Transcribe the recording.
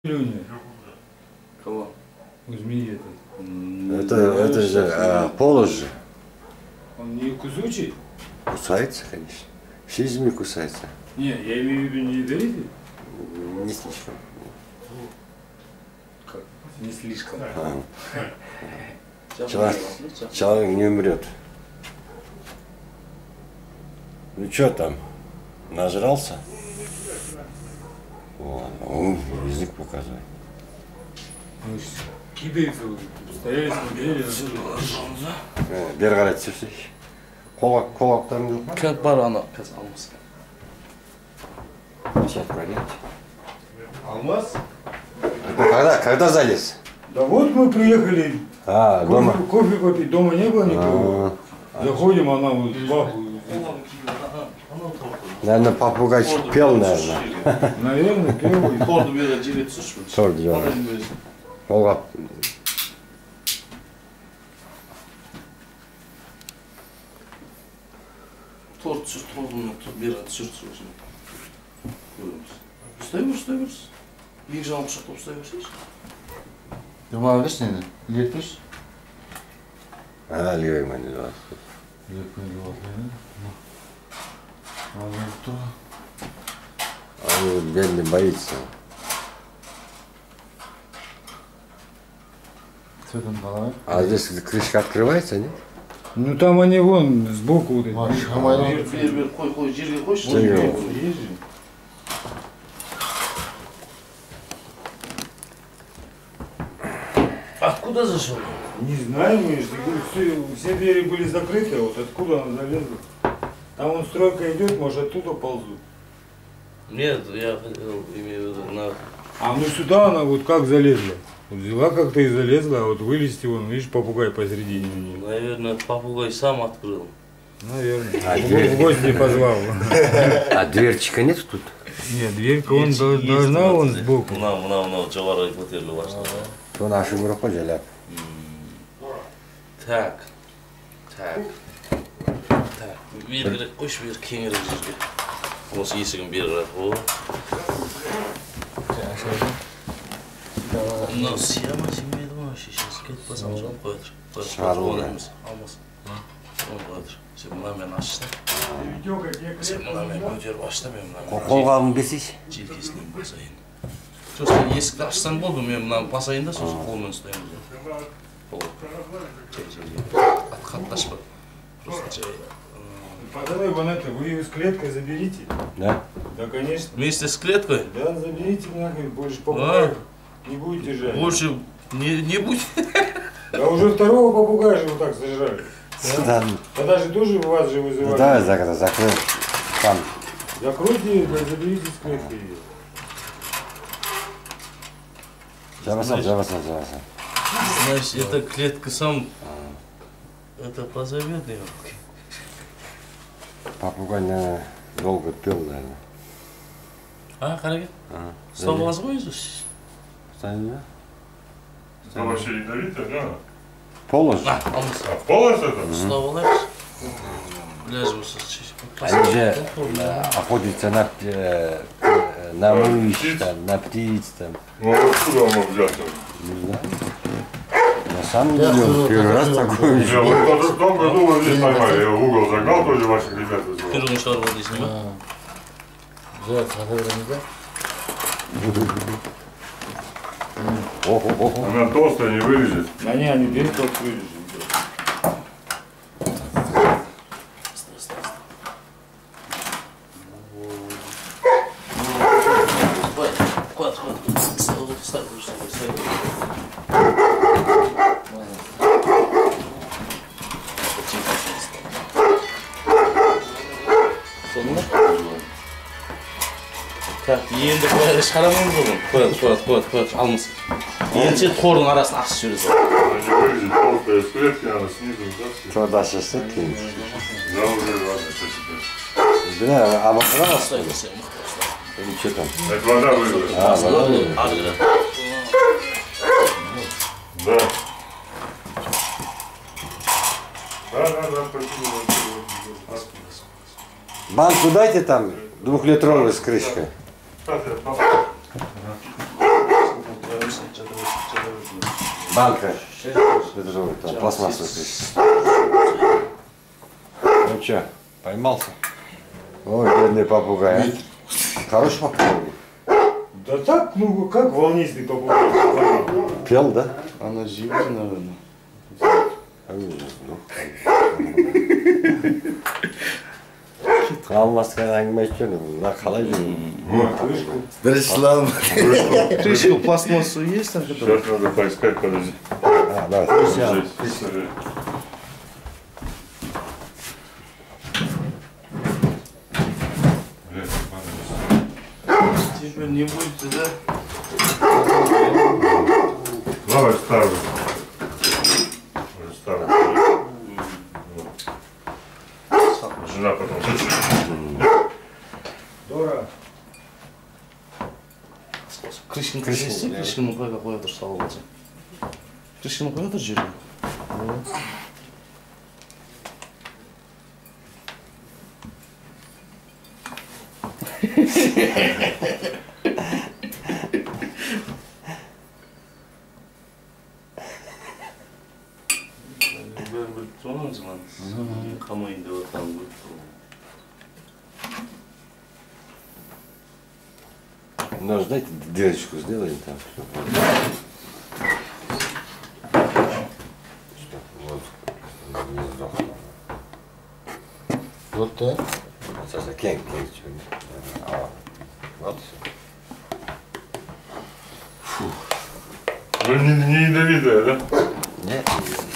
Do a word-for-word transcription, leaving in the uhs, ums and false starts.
Леня. Кого? У змеи этот. Это, это же а, полос же. Он не кусучий? Кусается, конечно. Все змеи кусаются. Не, я имею в виду не ядовитый? Не слишком. Как? Не слишком. А. Человек, человек не умрет. Ну что там? Нажрался? Вон, он язык показывает. Ну, кидается, вот, стояли, смотрели. Бері қарай түсірсейші. Қолақтарың жоқ ма? Как барана, қазір алмас. Сейчас проверить. Алмаз? Когда, когда залез? Да вот мы приехали. А, кофе, дома? Кофе попить. Дома не было никого. А, Заходим, она вот баху. наверное, попугайчик пел, наверное. Наверное, первый. Торду бере жире түсірші. Торду бере. Қолғап. Торт түсір, тордың бере түсірші. Көреміз. Ұстай бер, ұстай берсіз. Екі жағын пышақтап ұстай берсейші. Думал, видишь, не? Лепишь? А, левый мани, да. Лепишь, а ну кто? Он бедный боится. Что там головой? А здесь крышка открывается, нет? Ну там они вон сбоку вот эти. Маш, хамайла. Бер, бер, бер, қой, қой, жерге қойшы. Жерге. Есть же. Откуда зашел? Не знаю, мы же, говорю, все, все двери были закрыты, а вот откуда она залезла? Там вон стройка идет, может оттуда ползут. Нет, я хотел, имею в виду, на... А ну сюда она вот как залезла. Вот взяла как-то и залезла, а вот вылезти вон, видишь, попугай посередине у нее. Наверное, попугай сам открыл. Наверное. А Ну, дверь? в гости позвал. А дверчика нет тут? Нет, дверька он Есть, дол- есть, должна вон вот, сбоку. Мына, мына, мына, жоғары көтеріліп ашты. То нашу группу жалят. Так, так, так. Бергірек қойшы, бер кеңірек жерге. Осы есігін бері о. Мынау сия ма, симейді ма? Шешесі кетіп басам, жоғын қойдыр. Шығару ғой. Алмас. Соны қойдыр. Сен мынамен ашса. Сен мынамен көтеріп ашса, мен мынамен. Қолғабын берсейші. Желкесінен басайын. Сосын есікті ашсаң болды, мен мынаны басайын да, сосын қолмен ұстаймын. Отхатташпа. Просто жай. Подавай вон это, вы ее с клеткой заберите. Да? Да, конечно. Вместе с клеткой? Да, заберите нахрен, больше попугаев не будет держать. Больше не, не будет. Да уже второго попугая же вот так сожрали. Да. Тогда же тоже вас же вызывали. Да, закрыл, закрыл. Там. Закройте ее, да, заберите с клеткой ее. Забасал, забасал, забасал. Значит, эта клетка сам... Это позовет ее. Попугай, наверное, долго пел, наверное. А, қараке? Ага. Ұстап аласың ғой өзі? Станет, да? Это вообще ядовитое, да? Полос. А, алмас. А полос это? Ұстап алайықшы. Ләжіміз Они же э, охотятся на, э, э, на мышь, там, на птиц, там. Ну откуда он мог взяться? Не знаю. На самом деле, он первый раз такой Не, видел. вот в том году вот здесь поймали, я в угол загнал, тоже ваших ребят вызвал. Первый шар вот здесь снимай. Зря, смотри, нельзя. Охо, охо. Она толстая, не вылезет. Да не, они дверь-то открыли же. Хват, хват. Ставь, ставь, ставь. Так, енді қояды шығарамыз ғой. Қояды, қояды, қояды, қояды, алмас. Енді тордың арасын ашып жібереді. Она не вылезет, толстая с клетки, она снизу вытаскивает. Что дальше сыпки? Да уже ладно, что теперь. Бля, обосралась, что Остай, ли? остай, мықты остай. Или что там? Это вода вылезет. А, вода вылезет. Аргыда. Да. Да, да, да, спасибо. Банку дайте там, двухлитровую с крышкой. Сейчас я попробую. Банка. Шесть. Бедровый, там Сейчас, пластмассовый. сеть. Ну чё, поймался? Ой, бедный попугай. а. Хороший попугай. Да так, ну как волнистый попугай. Пел, да? Она живет, наверное. А не Қалмасқа әңгіме айтқан мына қалай жүрмін? Береслам. Крышку пластмассу есть там? Сейчас надо поискать, подожди. А, давай. Здесь, смотри. Блядь, надо. Тебя не будет, да? Давай ставлю. Уже ставлю. Жена потом. Дора. Крышкин крышкин да. крышкин koy koy dur sağ olasın. Крышкин koy dur jürü. Ben bir tuğan zaman kamayın diyor tam bu. Ну, знаете, дырочку сделаем там. Вот. Не сдохло. Вот так. Сейчас я кенг, кенг, а, вот. Ну не, не ядовитая, да? Нет,